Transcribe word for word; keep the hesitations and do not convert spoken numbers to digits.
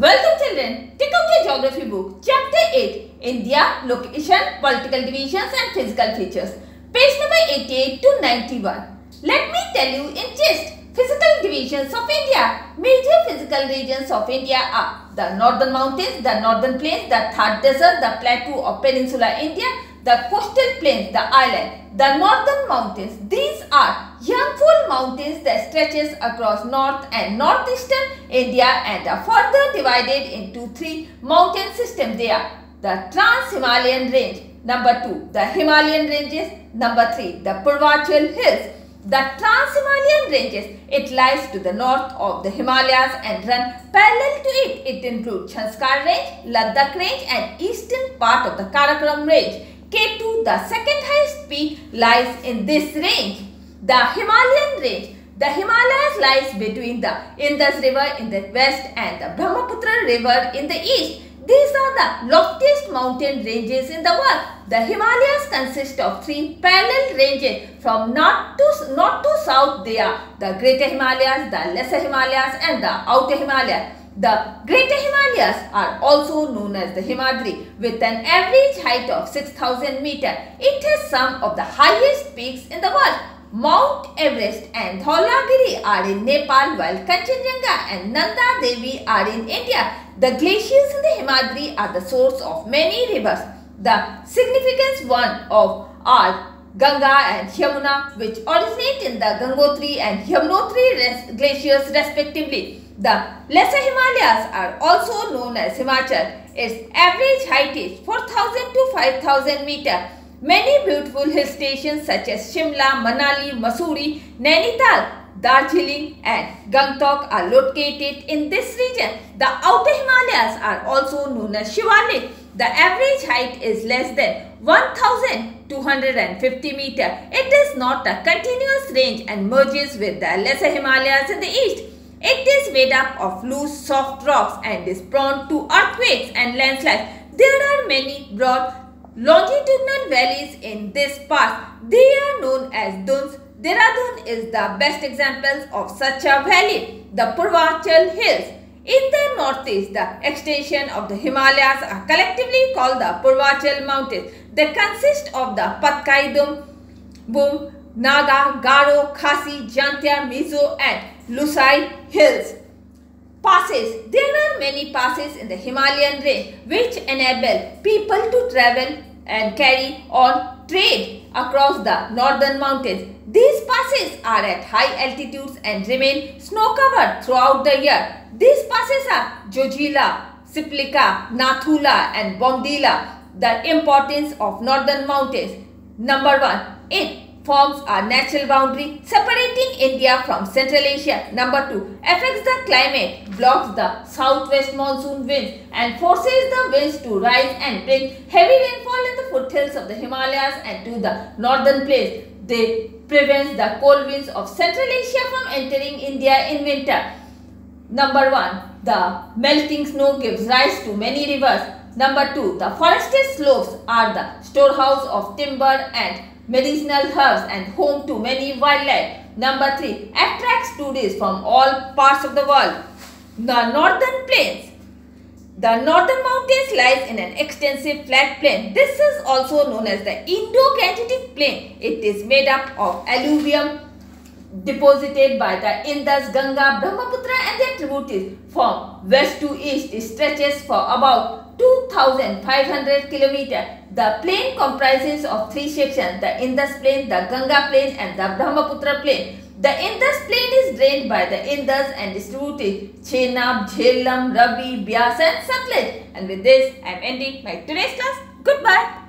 Welcome children, take out your geography book, chapter eight, India, location, political divisions and physical features, page number eighty-eight to ninety-one. Let me tell you in gist, physical divisions of India. Major physical regions of India are the northern mountains, the northern plains, the Thar desert, the plateau of peninsular India, the coastal plains, the island. The northern mountains, these are Yangful mountains that stretches across north and northeastern India and are further divided into three mountain systems. They are the Trans-Himalayan range, number two, the Himalayan ranges, number three, the Purvachal hills. The Trans-Himalayan ranges, it lies to the north of the Himalayas and run parallel to it. It includes Chanskar range, Ladakh range and eastern part of the Karakoram range. K two, the second highest peak, lies in this range. The Himalayan range. The Himalayas lies between the Indus river in the west and the Brahmaputra river in the east. These are the loftiest mountain ranges in the world. The Himalayas consist of three parallel ranges from north to, north to south. They are the Greater Himalayas, the Lesser Himalayas and the Outer Himalayas. The Greater Himalayas are also known as the Himadri. With an average height of six thousand meters, it has some of the highest peaks in the world. Mount Everest and Dhaulagiri are in Nepal, while Kanchenjunga and Nanda Devi are in India. The glaciers in the Himadri are the source of many rivers. The significance one of are Ganga and Yamuna, which originate in the Gangotri and Yamunotri glaciers respectively. The Lesser Himalayas are also known as Himachal. Its average height is four thousand to five thousand meters. Many beautiful hill stations such as Shimla, Manali, Mussoorie, Nainital, Darjeeling and Gangtok are located in this region. The Outer Himalayas are also known as Shivalik. The average height is less than one thousand two hundred fifty meters. It is not a continuous range and merges with the Lesser Himalayas in the east. It is made up of loose, soft rocks and is prone to earthquakes and landslides. There are many broad longitudinal valleys in this pass. They are known as dunes. Dehradun is the best example of such a valley. The Purvachal hills. In the northeast, the extension of the Himalayas are collectively called the Purvachal mountains. They consist of the Patkai Dum, Bum, Naga, Garo, Khasi, Jantia, Mizo and Lusai hills. Passes. There are many passes in the Himalayan range which enable people to travel and carry on trade across the northern mountains. These passes are at high altitudes and remain snow-covered throughout the year. These passes are Jojila, Siplika, Nathula and Bomdila. The importance of northern mountains. Number one, it forms a natural boundary separating India from Central Asia. Number two, affects the climate, blocks the southwest monsoon winds and forces the winds to rise and bring heavy rainfall in the foothills of the Himalayas and to the northern plains. They prevent the cold winds of Central Asia from entering India in winter. Number one, the melting snow gives rise to many rivers. Number two, the forested slopes are the storehouse of timber and medicinal herbs and home to many wildlife. Number three, attracts tourists from all parts of the world. The northern plains. The northern mountains lies in an extensive flat plain. This is also known as the Indo-Gangetic plain. It is made up of alluvium deposited by the Indus, Ganga, Brahmaputra and their tributaries. From west to east, it stretches for about two thousand five hundred kilometers. The plain comprises of three sections, the Indus plain, the Ganga plain and the Brahmaputra plain. The Indus plain is drained by the Indus and distributed Chenab, Jhelum, Ravi, Byas and Satluj. And with this, I am ending my today's class. Goodbye.